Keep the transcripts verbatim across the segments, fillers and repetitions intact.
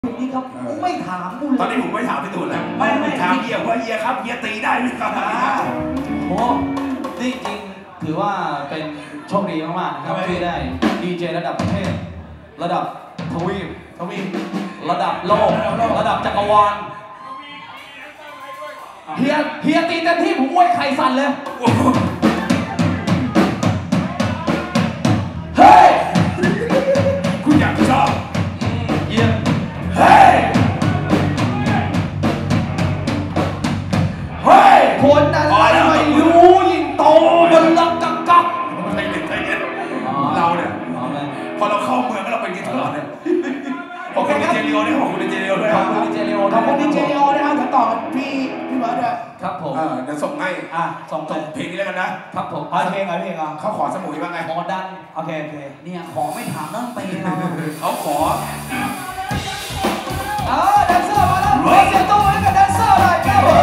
นี่ครับไม่ถามกูเลยตอนนี้ผมไม่ถามพี่ตูนแล้วไม่ไม่ถามเฮียว่าเฮียครับเฮียตีได้ไหมครับโอ้นี่จริงถือว่าเป็นโชคดีมากๆนะครับที่ได้ดีเจระดับประเทศระดับทวีปทวีประดับโลกระดับจักรวาลเฮียเฮียตีเต็มที่ผมมวยไข่สั่นเลยเฮ้ยคุณอยากชอบเฮียเฮ้ยเฮ้ยคนอะไรไม่รู้ยิ่งโตบนลังกักกักไม่เป็นไรเนี่ยเราเนี่ยพอเราเข้าเมืองแล้วเราเป็นกินตลอดเลยขอบคุณดีเจเรียวด้วยขอบคุณดีเจเรียวด้วยขอบคุณดีเจเรียวขอบคุณดีเจเรียวนะครับจะต่อพี่พี่เบิร์ดด้วยครับผมเดี๋ยวส่งให้อ่ะส่งส่งเพลงนี้แล้วกันนะครับผมเอาเพลงเอาเพลงเอาเขาขอสมุยบ้างไงหมอดันโอเคโอเคเนี่ยขอไม่ถามเรื่องเพลงเราเขาขอเออแดนเซอร์มาแล้วเสียงตัวให้กับแดนเซอร์หน่อยครับผม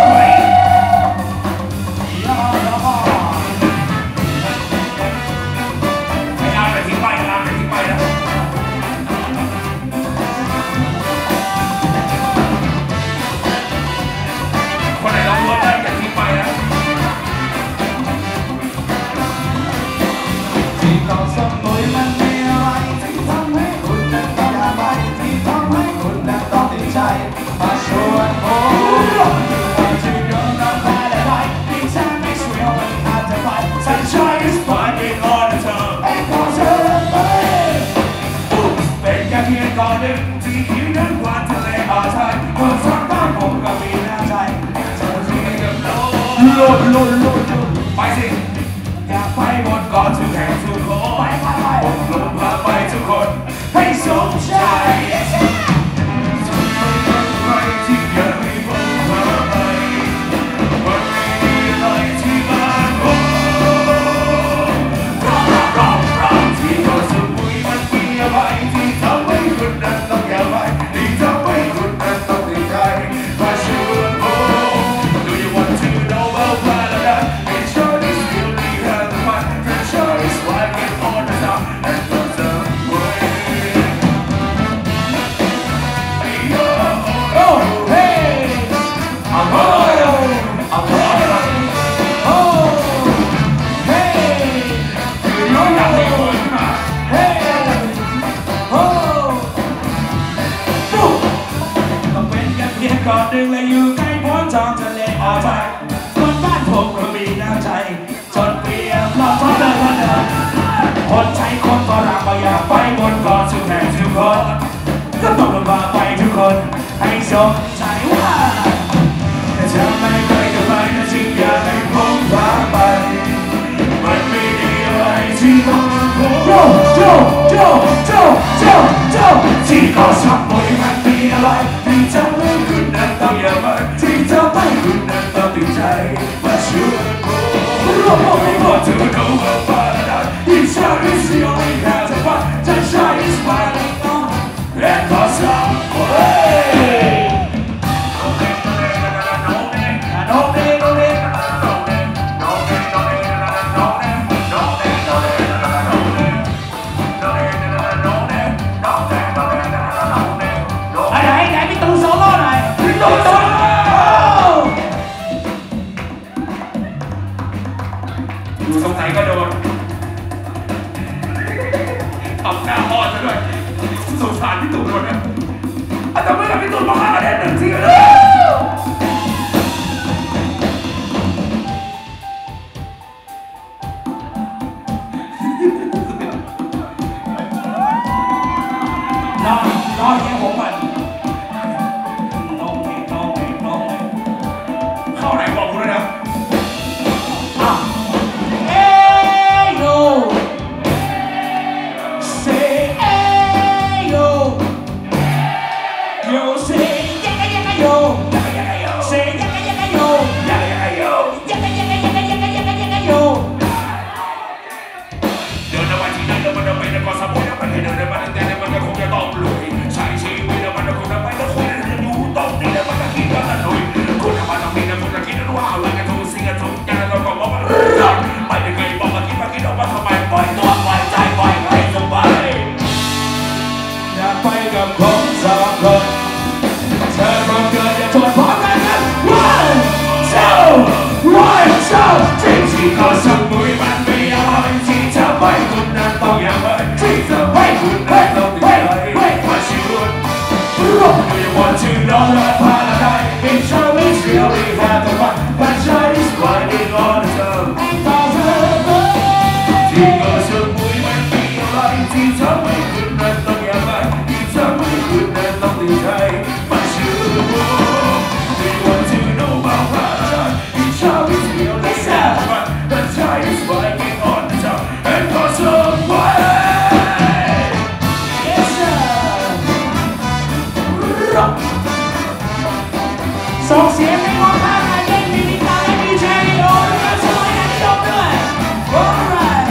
ไม่เอาแต่ทิ้งไปเอาแต่ทิ้งไปนะคนไหนเราล้วนได้แต่ทิ้งไปนะที่เกาะสมุยมันมีอะไรที่ทำให้คุณนั้นต้องทำไปที่ทำให้คุณนั้นต้องติดใจมาชวนผมว่าจะยอมรับแพ้ได้ไหมที่ฉันไม่ช่วยเอาไว้อาจจะไป Sunshine is finding all the time ไอ้ก็เธอไปเป็นแค่เพียงก่อนหนึ่งที่คิดนั้นกว่าทะเลอาไทยคนสักบ้านผมก็มีน้ำใจเธอที่ไม่กับโลดโลดโลดไปสิอยากไปหมดก่อนทุกแห่งทุกคนไปไปไปผมลงพาไปทุกคนให้สมใจใครที่อยากให้ผมพาไปมันไม่มีอะไรที่บ้านผมรอบรอบรอบที่เกาะสมุยมันมีอะไรที่ทำให้คุณนั้นต้องอยากไปที่ทำให้คุณนั้นต้องติดใจมาชวนผม Do you want to know about paradise? It sure is really hard to find. It sure is like it all the time and goes away. Oh hey I'm all I'm all oh hey you know that we would not. hey oh ต้องเป็นแค่เพียงก่อนหนึ่งและอยู่ใกล้พ้นจอมทะเลอ่าวไทยคนบ้านผมก็มีน้ำใจจนเปรียบเราท้องเดินมาเดินคนใช้คนฝรั่งมาอยากไปบนเกาะทุกแห่งทุกคนก็ต้องลงมาไปทุกคนให้สมใจว่าแต่เธอไม่เคยจะไปแต่จริงอยากให้ผมพาไปมันไม่มีอะไรที่ต้องผมโจโจโจโจโจโจที่เกาะสมุยมันมีอะไรที่ทำให้คุณนั้นต้องอยากไปที่ทำให้คุณนั้นต้องติดใจมาชวนผม We want to go about paradise. Each side is the only path to find. Sunshine is smiling on and cause I'm away. No day, no day, no day, no day, no day, no day, no day, no day, no day, no day, no day, no day, no day. ไหนไหนพี่ตูนโซโล่หน่อยพี่ตูนโซโล่ดูสงสัยก็โดนทำหน้าอ่อนซะด้วยสงสารพี่ตูนคนนี้อาจจะไม่กับพี่ตูนมาห้าคะแนนหนึ่งทีเลยรอรอเฮียผมก่อนน้องเมย์น้องเมย์น้องเมย์เข้าไหนบอกกูเลยนะอ่ะเอ้ยโย say เอ้ยโย you say ยังไงยังไงโย you want to know the paradise? In showbiz, really have the fun. But Chinese riding on the tongue.ที่ก็สุดมุ้ยมันมีอะไรที่ทำให้คุณนั้นต้องอยากไปที่ทำให้คุณนั้นต้องติดใจมาชื่อว่า Do you want to know about paradise? In showbiz, really have the fun. But Chinese riding on the tongue. And for some way. ส่งเสียงให้มองข้างอาเย็นมีนิตาและดีเจโอ้ยมาช่วยกันนิยมด้วย alright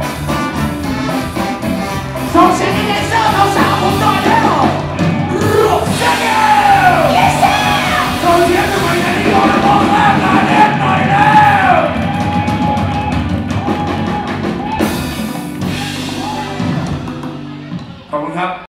ส่งเสียงให้แดนเซอร์สาวๆผมหน่อยเร็วรูปเสียง yes sir ส่งเสียงทำไมกันนิยมและมองข้างอาเย็นหน่อยเร็วขอบคุณครับ